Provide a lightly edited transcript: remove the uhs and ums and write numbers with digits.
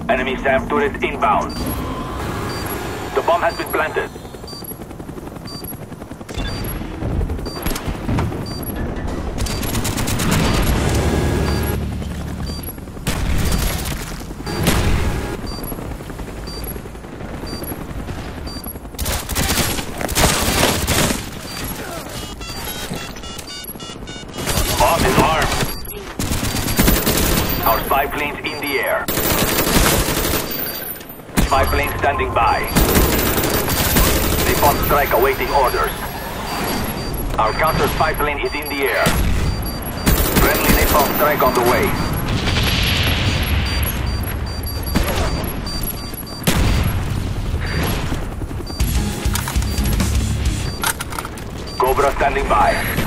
Enemy SAM turret inbound. The bomb has been planted. Bomb is armed. Our spy plane's in the air. Spy plane standing by. Napalm strike awaiting orders. Our counter spy plane is in the air. Friendly napalm strike on the way. Cobra standing by.